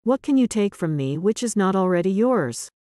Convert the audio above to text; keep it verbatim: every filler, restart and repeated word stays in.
What can you take from me which is not already yours?